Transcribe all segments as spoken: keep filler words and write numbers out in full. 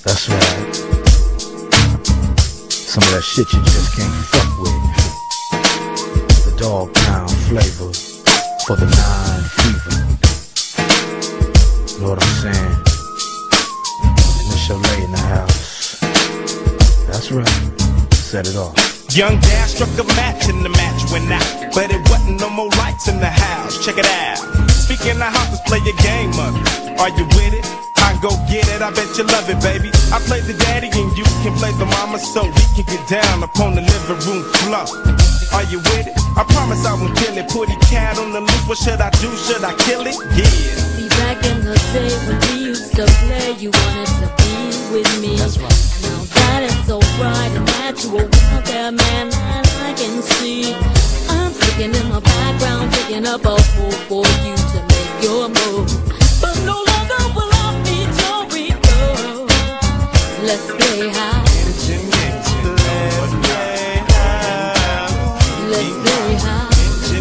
That's right. Some of that shit you just can't fuck with. The dog pound flavor for the nine fever. You know what I'm saying? And it's your lady in the house. That's right. Set it off. Young Dad struck a match and the match went out, but it wasn't no more lights in the house. Check it out. Speaking of houses, play your game, mother. Are you with it? I go get it, I bet you love it, baby. I play the daddy and you can play the mama, so we can get down upon the living room floor. Are you with it? I promise I won't kill it. Put a cat on the loose, what should I do? Should I kill it? Yeah. See, back in the day when we used to play, you wanted to be with me. That's right. Now that is so bright and natural out there, man, that I can see. I'm sticking in the background, picking up a fool for you to make your move. But no longer will I be your ego. Let's play high. Let's play high.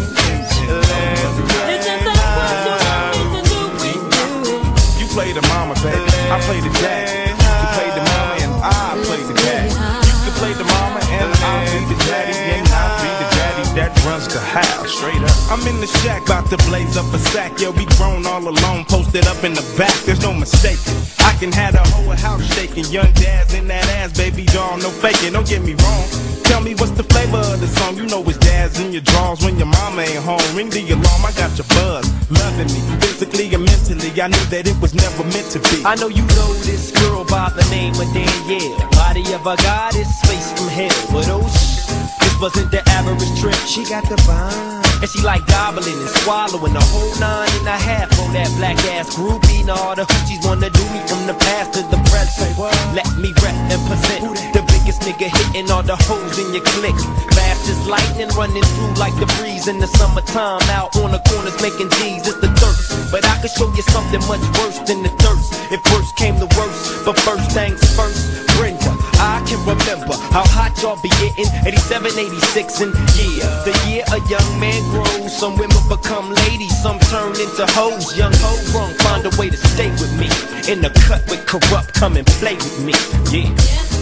Isn't that what you want me to do with you? You play the mama, baby. I play the daddy. You play the mama and I play the daddy. You play the mama and I be the daddy. And I be the daddy that runs the house. Straight up. I'm in the shack, about to blaze up a sack. Yeah, we grown all alone, posted up in the back. There's no mistaking. I can have the whole house shaking. Young Dad's in that ass, baby doll, no faking. Don't get me wrong. Tell me what's the flavor of the song. You know it's Dad's in your drawers when your mama ain't home. Ring the alarm, I got your buzz. Loving me, physically and mentally. I knew that it was never meant to be. I know you know this girl by the name of Danielle. Body of a goddess, face from hell. But oh shh, this wasn't the average trip. She got the vibe. And she like gobbling and swallowing the whole nine and a half on that black ass groupie. Now all the hoochies wanna do me from the past to the present. Let me rep and present the biggest nigga hitting all the hoes in your clique. Fast as lightning running through like the breeze in the summertime. Out on the corners making G's, it's the thirst. But I could show you something much worse than the thirst. If worst came to worst, but first things first, Brenda, I can remember how hot y'all be getting. Eighty-seven, eighty-six, and yeah, the year a young man grows. Some women become ladies, some turn into hoes. Young ho run, find a way to stay with me. In the cut with corrupt, come and play with me. Yeah.